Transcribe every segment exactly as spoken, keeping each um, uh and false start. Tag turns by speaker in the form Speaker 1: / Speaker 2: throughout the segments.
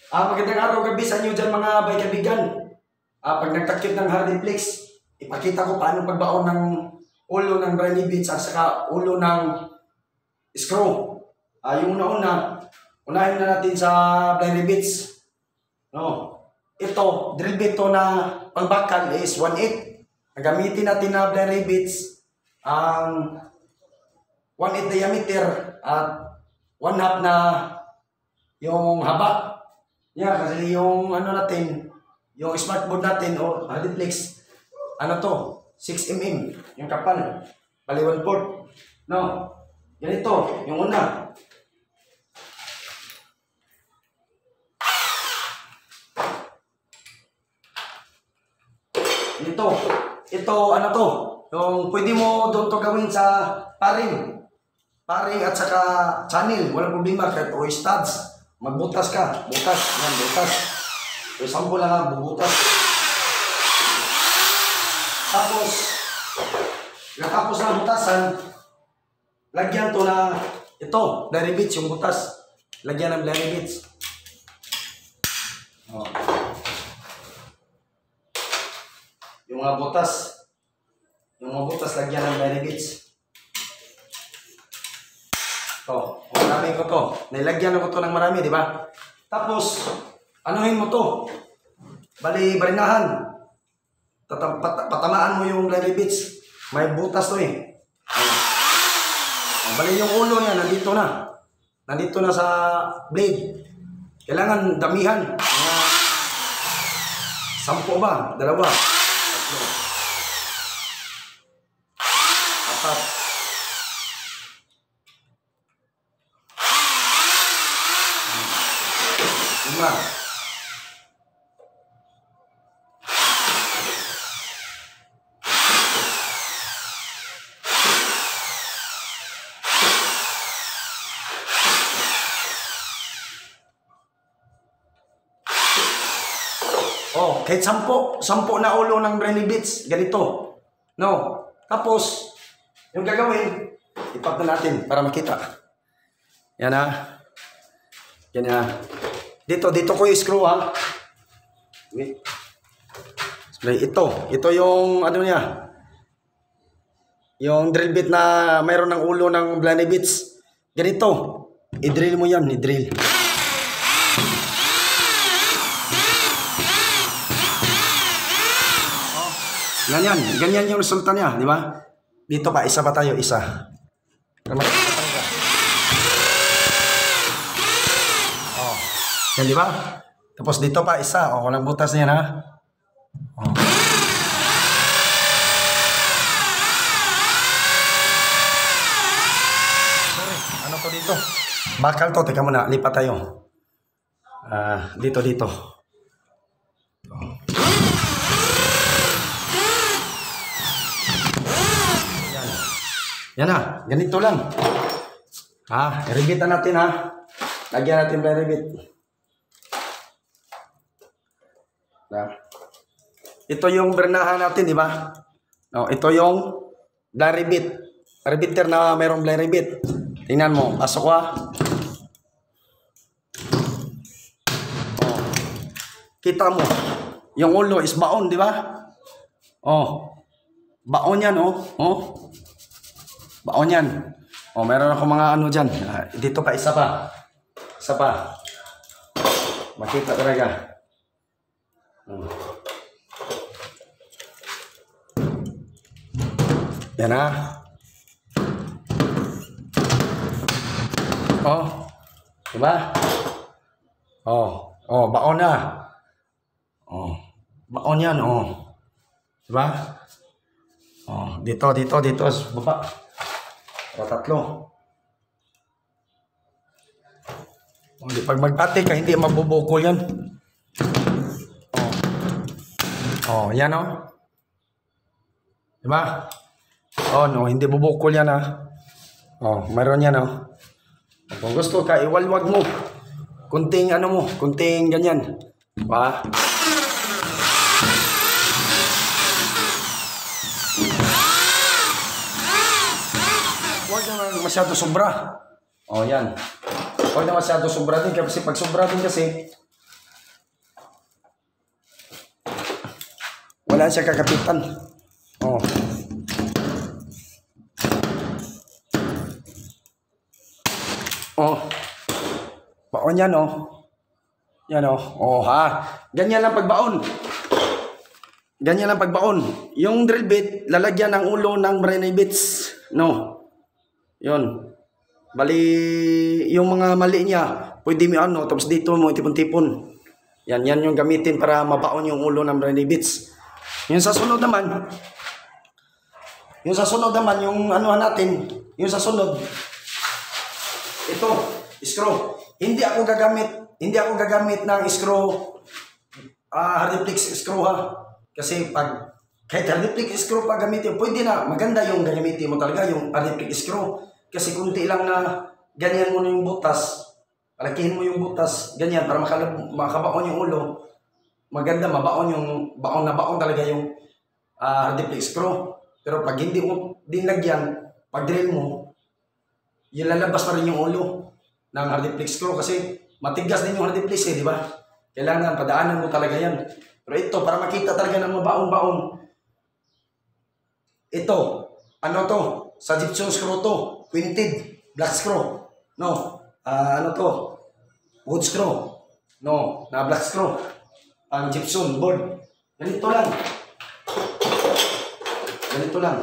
Speaker 1: Ah, magandang araw gabi sa inyo dyan mga bay kaibigan. Ah, pag nagtakip ng Hardiplex, ipakita ko paano pagbaon ng ulo ng briny bits at saka ulo ng screw. Ah, yung una-una, unahin na natin sa briny bits. No. Ito, drill bit to na pangbakal is one eighth. Ang gamitin natin na briny bits, ang um, one eighth diameter at one half na yung haba. Yeah, kasi yung ano natin, yung smartboard natin o Hardiplex, ano to, six millimeter, yung kapal, bali one fourth. No, ganito, yung una. Ito, ito ano to, yung pwede mo doon to gawin sa paring. Paring at saka channel, walang problema kahit o studs. Magbutas ka, butas, yan, butas. So, sample lang ha, bubutas. Tapos, nakapos na butasan, lagyan to na, ito, blurry bits, yung butas. Lagyan ng blurry bits. Oh. Yung mga butas, yung mga butas, lagyan ng blurry bits. To, marami ko to. Nilagyan ko to ng marami, di ba? Tapos, anuhin mo to. Bali, barinahan. Tatam, pat, patamaan mo yung blurry bits. May butas to eh. Ayan. Bali, yung ulo niya, nandito na. Nandito na sa blade. Kailangan damihan. Mga sampo ba? Dalawa. Tatlo. Apat. Lima. Oh, kahit sampo, sampo na ulo ng briny bits, ganito. No. Tapos, yung gagawin, ipat na natin para makita. Yan ha. Yan ha. Dito, dito ko i-screw ha. Wait. Ito, ito yung ano niya. Yung drill bit na mayroon ng ulo ng briny bits. Ganito. I-drill mo yan, i-drill. Oh, ganyan, ganyan yung resulta niya, di ba? Dito pa, isa pa tayo, isa. Yan, di ba? Tapos dito pa, isa. O, walang butas niyan, ha? O. Sorry, ano to dito? Bakal to. Teka muna, lipat tayo. Ah, dito, dito. O. Yan. Yan na, ganito lang. Ha, i-rebitan natin, ha? Lagyan natin ba i-rebit? Ito yung bernahan natin, di ba? No, ito yung blurry bit. Repeater na mayroong blurry bit. Tingnan mo, pasok ka. Oh. Kita mo, yung ulo is baon, di ba? Oh. Baon yan, oh. Oh. Baon yan. Oh, meron ako mga ano dyan. Ah, dito pa, isa pa. Isa pa. Makita talaga. Hmm. Yan na. Oh. Diba? Oh. Oh, baon na. Oh. Baon yan, oh. Diba? Oh, dito, dito, dito. Baba. O, tatlo. Oh, pag magpati ka, hindi mabubukol yan. Oh, yan oh. Diba? Oh, no, hindi bubukol yan ah. Oh, mayroon yan oh. Kung gusto ka, iwalwag mo. Kunting ano mo, kunting ganyan. Diba? Huwag naman masyado sobra. Oh, yan. Huwag na masyado sobra din kasi pag sobra din kasi Wala siya kakapitan. Oh. Oh. Baon yan, oh. Yan, oh. Oh, ha. Ganyan lang pagbaon. Ganyan lang pagbaon. Yung drill bit, lalagyan ng ulo ng Marina bits. No. Yun. Bali, yung mga mali niya, pwede mo ano, tapos dito mo tipon-tipon. Yan, yan yung gamitin para mabaon yung ulo ng Marina bits. Yung sa sunod naman, yung sa sunod naman, yung ano natin, yung sa sunod, ito, screw. Hindi ako gagamit, hindi ako gagamit ng screw, uh, hardiplex screw ha. Kasi pag, kahit hardiplex screw pa gamitin, pwede na, maganda yung gagamitin mo talaga, yung hardiplex screw. Kasi kunti lang na ganyan mo yung butas, palakihin mo yung butas, ganyan, para makalab, makabaon yung ulo. Maganda, mabaon yung, baon na baon talaga yung uh, hardiplex screw. Pero pag hindi mo dinlagyan, pag drill mo, ilalabas pa rin yung ulo ng hardiplex screw kasi matigas din yung hardiplex eh, di ba? Kailangan padaanan mo talaga yan. Pero ito, para makita talaga ng mabaon-baon, ito, ano to? Sa gypsum screw to, quinted, black screw. No, uh, ano to? Wood screw. No, na black screw. Ang gypsum board. Ganito lang. Ganito lang.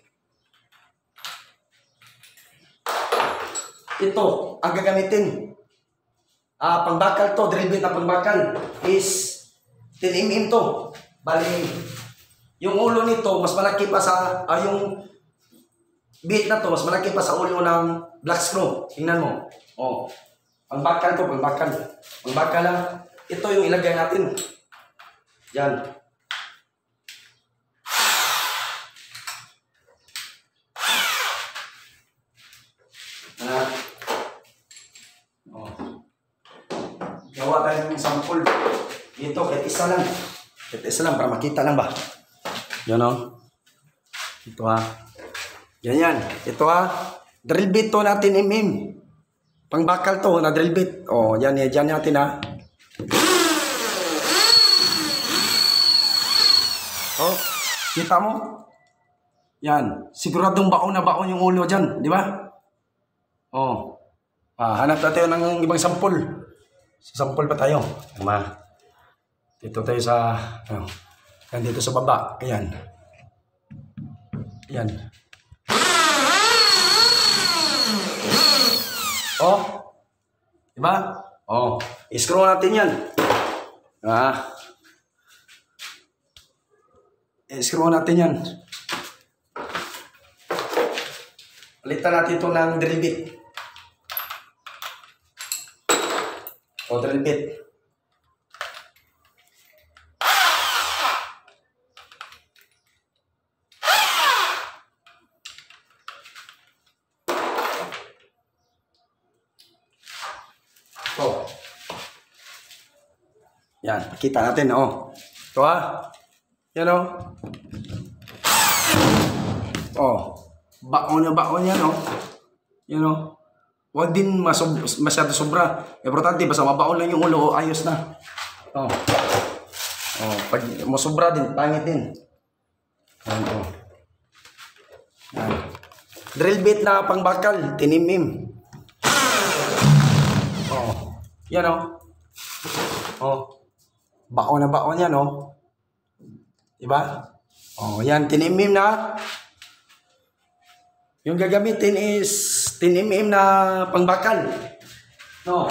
Speaker 1: Ito, ang gagamitin. Ah, pangbakal to, drill bit na pangbakal is ten millimeter to. Bali, yung ulo nito, mas malaki pa sa, ah, yung bit na to, mas malaki pa sa ulo ng black screw. Tingnan mo. Oh, pangbakal to, pangbakal. Pangbakal lang. Ito yung ilagay natin. Yan. Ah. Oh. Gawa tayo ng sample. Dito, kahit isa lang. Kahit isa lang, para makita lang ba? Yan o. Ito ha. Yan yan. Ito ha. Drill bit to natin, M M. Pangbakal to na drill bit. O, yan yan. Yan natin ha. Oh, kita mo? Yan. Siguradong baon na baon yung ulo dyan. Di ba? Oh. Ah, hanap na tayo ng ibang sampol. Sampol pa tayo. Tama. Dito tayo sa, ano, yan dito sa baba. Ayan. Ayan. Oh. Diba? Oh. I-screw natin yan. Ah. I-screw natin yan. Palitan natin ito ng drill bit. O drill bit. Oh. Yan, kita natin oh. Ito ha. Yan oh. Oh. Baon na baon yan oh. Yan oh. Huwag din masob masyado sobra. Importante basta mabaon lang yung ulo, oh, ayos na. Oh. Oh, pag masobra din, pangit din. Yan oh. Yan. Drill bit na pangbakal, tinimim. Oh. Yan oh. Oh. Baon na baon yan oh. Diba? Oh, yan tinimim na. Yung gagamitin is ten millimeter na pangbakal. No.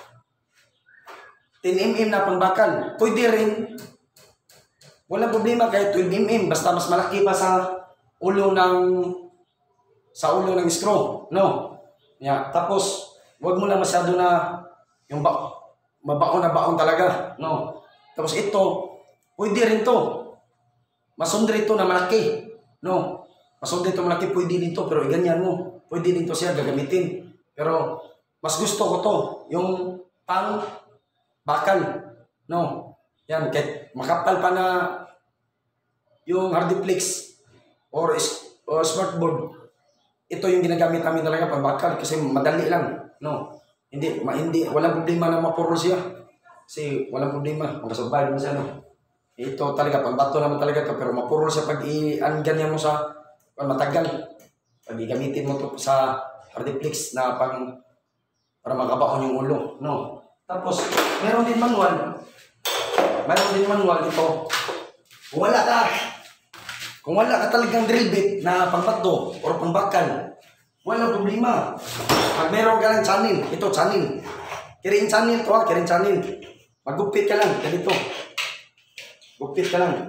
Speaker 1: ten millimeter na pangbakal. Pwede rin. Walang problema kahit twelve millimeter. Basta mas malaki pa sa ulo ng sa ulo ng screw. No. Yeah. Tapos, wag mo lang masyado na yung ba mabaon na baon talaga. No. Tapos ito, pwede rin to. Masundre ito na malaki. No. Masundre ito malaki, pwede dito. Pero ganyan mo. Pwede din to siya gagamitin. Pero, mas gusto ko to. Yung pang bakal. No. Yan. Kahit makapal pa na yung hardiplex or, or smartboard. Ito yung ginagamit namin talaga pang bakal. Kasi madali lang. No. Hindi, ma, hindi, walang problema na mapurol siya. Kasi walang problema. Magkasurvive mo siya. No. Ito talaga, pangbato naman talaga to, pero mapuro sa pag i-ganyan mo sa matagal. Pag gamitin mo to sa hardiplex na pang para makabaon yung ulo, no? Tapos, meron din manual. Meron din manual ito. Kung wala ka, kung wala ka talagang drill bit na pangbato or pangbakal, walang problema. Pag meron ka lang channel, ito channel. Kirin channel to ha, kirin channel. Magupit ka lang, ganito. Gupit ka lang.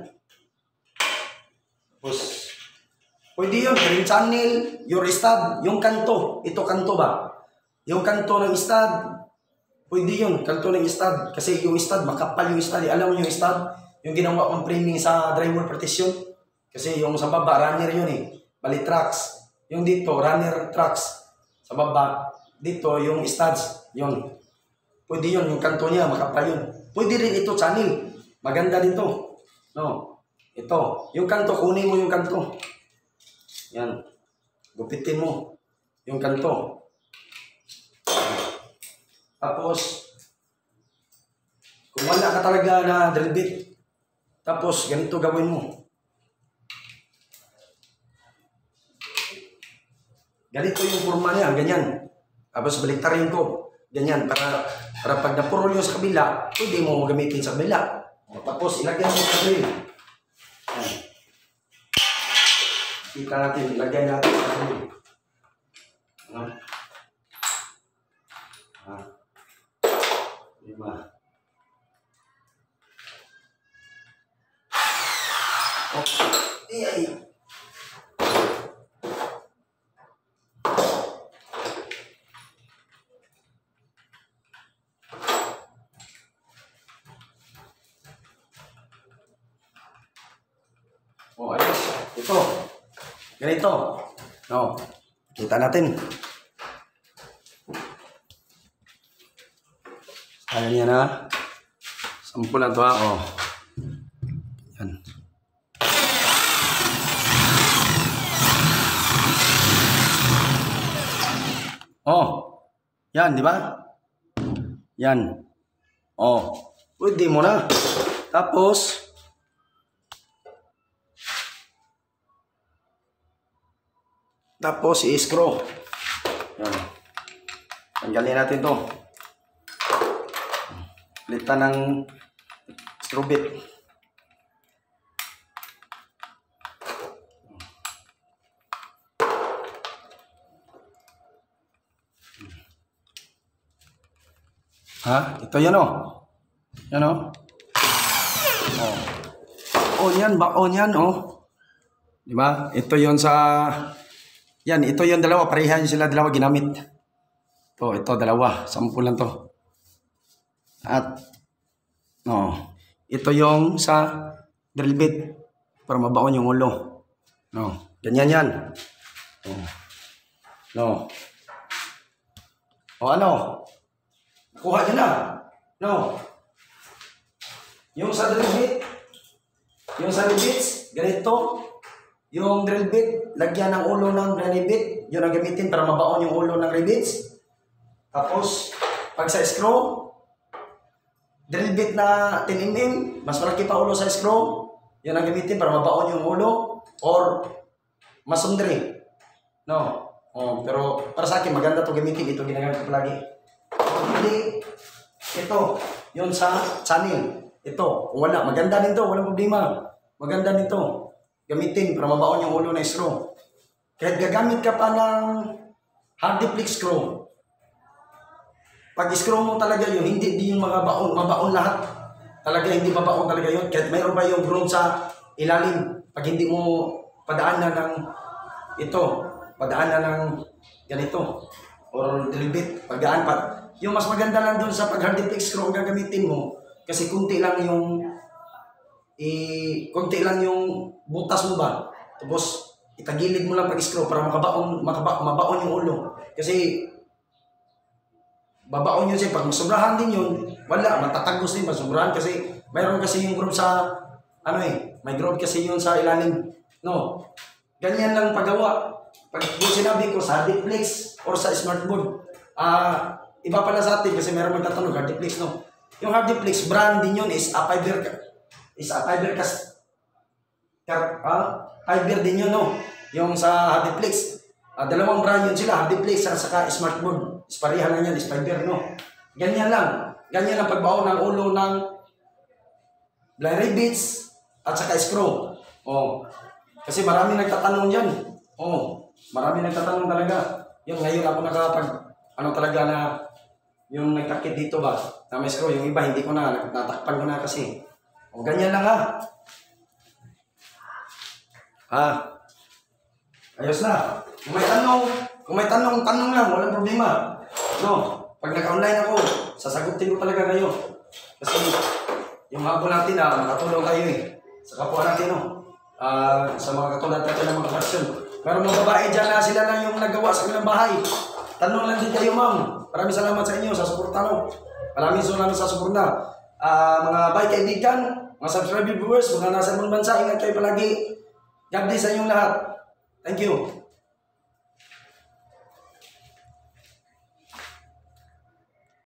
Speaker 1: Tapos, pwede yun, kirin channel, your stud, yung kanto. Ito kanto ba? Yung kanto ng stud, pwede yun, kanto ng stud. Kasi yung stud, makapal yung stud. Alam mo yung stud? Yung ginawa kong framing sa drywall partition. Kasi yung sa baba, runner yun eh. Bali tracks. Yung dito, runner tracks. Sa baba, dito, yung studs. Yun. Pwede yun, yung kanto niya, makapal yun. Pwede rin ito, channel. Maganda dito. No. Ito. Yung kanto, kunin mo yung kanto. Yan. Gupitin mo. Yung kanto. Tapos, kung wala ka talaga na drill bit, tapos ganito gawin mo. Ganito yung forma niya, ganyan. Tapos baliktarin ko, ganyan, para, para pag napurol yung sa kabila, pwede mo gamitin sa kabila. Tapos ilagyan mo sa drill. Yan. Kita natin, ilagay natin sa drill. Ano? Ah. Lima. Okay. Ay. Oh, ayos. Ito. Ganito. No. Kita natin. Kaya niya na. Sampu na ito ha. Oh. Yan. Oh. Yan, di ba? Yan. Oh. Pwede mo na. Tapos, tapos i-screw. Yan. Tanggalin natin to. Litan ng screw bit. Ha? Ito yan o. Yan o. Oh. On yan ba? On yan o. Diba? Ito yon sa... Yan, ito yung dalawa. Parehan sila dalawa ginamit. Ito, ito dalawa. Sampu lang to. At, no. Ito yung sa drill bit. Para mabaon yung ulo. No. Ganyan yan. No. No. O ano? Nakuha nyo na. No. Yung sa drill bit. Yung sa drill bits. Ganito. Yung drill bit, lagyan ng ulo ng rivet, yun ang gamitin para mabaon yung ulo ng rivets. Tapos, pag sa screw, drill bit na ten millimeter, mas malaki pa ulo sa screw, yun ang gamitin para mabaon yung ulo, or masundri. No? Oh, pero para sa akin, maganda to gamitin, ito ginagamit ko palagi. Hindi, ito, yun sa channel. Ito, kung wala, maganda din to, walang problema. Maganda din to. Gamitin para mabaon yung ulo na screw. Kahit gagamit ka pa ng hardiplex screw. Pag screw mo talaga yun, hindi din yung mabaon, mabaon lahat. Talaga hindi mabaon talaga yun. Kahit mayroon pa yung groove sa ilalim. Pag hindi mo padaanan ng ito, padaanan ng ganito, or drill bit, pagdaan pa. Yung mas maganda lang dun sa pag hardiplex screw ang gagamitin mo, kasi kunti lang yung i konti lang yung butas mo ba, tapos itagilid mo lang pag-screw para makabaon, makaba, mabaon yung ulo. Kasi babaon yun siya, pag masobrahan din yun, wala, matatagos din, masobrahan kasi mayroon kasi yung groove sa ano eh, may groove kasi yun sa ilalim. No, ganyan lang paggawa. Pag sinabi ko sa hardiplex or sa smartboard, ah uh, iba pala sa atin kasi mayroon magtatanong hardiplex, no. Yung hardiplex brand din yun is a fiber is a fiber cast. Ah, fiber din yun, no? Yung sa Hardiplex. Ah, dalawang brand yun sila, Hardiplex at saka Smartboard. Is pareha na yan, is fiber, no? Ganyan lang. Ganyan ang pagbaon ng ulo ng blind rivets at saka screw. Oh. Kasi marami nagtatanong yan. Oh, marami nagtatanong talaga. Yung ngayon ako nakapag, ano talaga na, yung nagtakit dito ba, na may screw, yung iba hindi ko na, natakpan ko na kasi. O, ganyan lang ha. Ha? Ayos na. Kung may tanong, kung may tanong, tanong lang, walang problema. No, pag naka-online ako, sasagutin ko talaga kayo. Kasi, yung hapon natin na, makatulong kayo eh. Sa kapwa natin, no? Uh, sa mga katulad natin ng mga kasyon. Pero mga babae dyan na sila na yung nagawa sa kanilang bahay. Tanong lang din kayo, ma'am. Maraming salamat sa inyo sa suporta, no? Maraming salamat sa suporta. Uh, mga bay kaibigan, mga subscriber viewers, mga nasa ibang bansa, ingat kayo palagi. God bless sa inyong lahat. Thank you.